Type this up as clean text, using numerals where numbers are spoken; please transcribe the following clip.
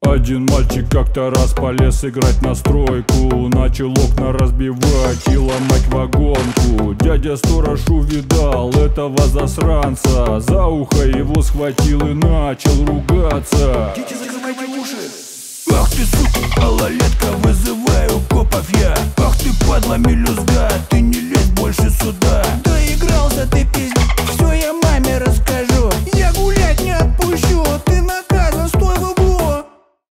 Один мальчик как-то раз полез играть на стройку, начал окна разбивать и ломать вагонку. Дядя сторож увидал этого засранца, за ухо его схватил и начал ругаться. Дети, закрывайте уши! Ах ты, сука, малолетка, вызываю копов я. Ах ты, падла, мелюзга.